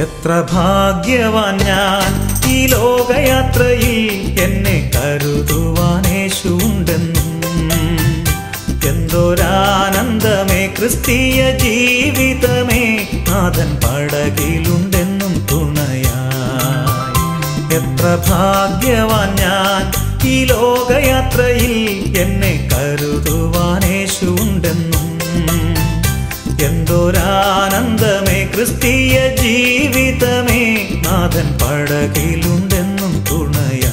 എത്ര ഭാഗ്യവാൻ ഞാൻ ഈ ലോകയാത്രയിൽ എന്നെ കരുതുവാൻ യേശുണ്ടെന്നും. എന്തൊരാനന്ദമേ ക്രിസ്തീയ ജീവിതമേ, നാഥൻ പടകിലുണ്ടെന്നും തുണയായി. എത്ര ഭാഗ്യവാൻ ഞാൻ ഈ ലോകയാത്രയിൽ എന്നെ കരുതുവാൻ യേശുണ്ടെന്നും. എന്തൊരാനന്ദമേ ക്രിസ്തീയ ജീവിതമേ, നാഥൻ പടകിലുണ്ടെന്നും തുണയായി.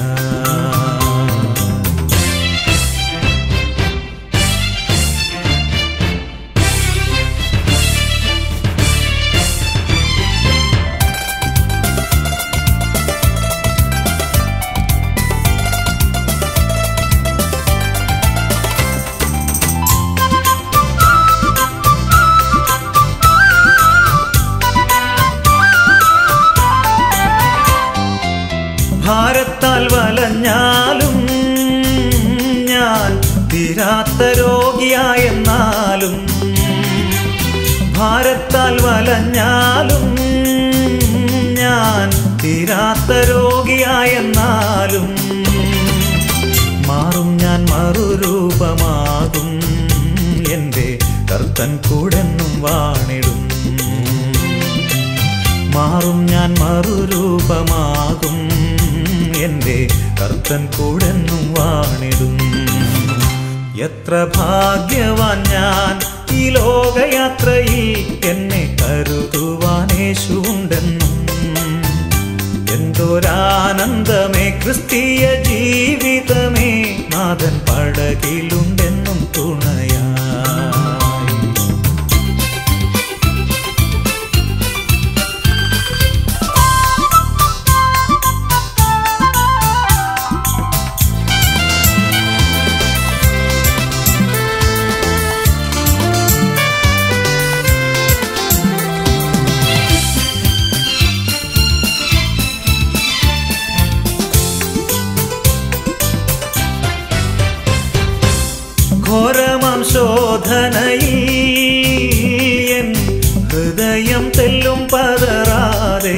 ഭാരത്താൽ വലഞ്ഞാലും ഞാൻ തീരാത്ത രോഗിയായെന്നാലും, ഭാരത്താൽ വലഞ്ഞാലും ഞാൻ തീരാത്ത രോഗിയായെന്നാലും, മാറും ഞാൻ മറുരൂപമാകും, എൻ്റെ കർത്തൻ കൂടെന്നും വാണിടും. മാറും ഞാൻ മറുരൂപമാകും, എൻ്റെ കർത്തൻ കൂടെന്നും വാണിടും. എത്ര ഭാഗ്യവാൻ ഞാൻ ഈ ലോകയാത്രയിൽ എന്നെ കരുതുവാൻ യേശുണ്ടെന്നും. എന്തൊരാനന്ദമേ ക്രിസ്തീയ ജീവിതമേ, നാഥൻ പടകിലുണ്ടെന്നും തുണയായി. ഘോരമാം ശോധനയിൽ എൻ ഹൃദയം തെല്ലും പതറാതെ,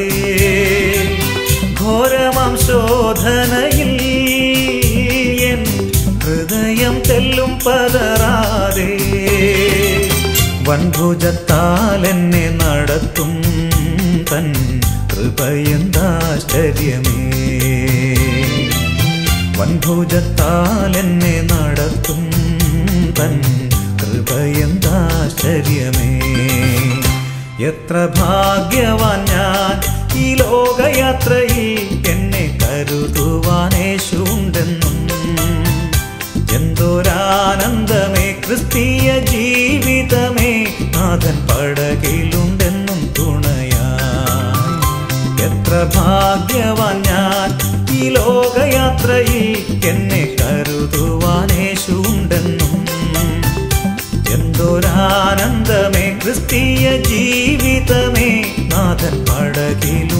ഘോരമാം ശോധനയിൽ എൻ ഹൃദയം തെല്ലും പതറാതെ, വൻഭുജത്താൽ എന്നെ നടത്തും തൻ കൃപയെന്താശ്ചര്യമേ. വൻഭുജത്താൽ എന്നെ നടത്തും തൻ കൃപയെന്താശ്ചര്യമേ. എത്ര ഭാഗ്യവാൻ ഞാൻ ഈ ലോകയാത്രയിൽ എന്നെ കരുതുവാൻ യേശുണ്ടെന്നും. എന്തൊരാനന്ദമേ ക്രിസ്തീയ ജീവിതമേ, നാഥൻ പടകിലുണ്ടെന്നും തുണയായി. എത്ര ഭാഗ്യവാൻ ഞാൻ ഈ ലോകയാത്രയിൽ എന്നെ കരുതുവാൻ യേശുണ്ടെന്നും. എന്തൊരാനന്ദമേ ക്രിസ്തീയ ജീവിതമേ, നാഥൻ പടകിൽ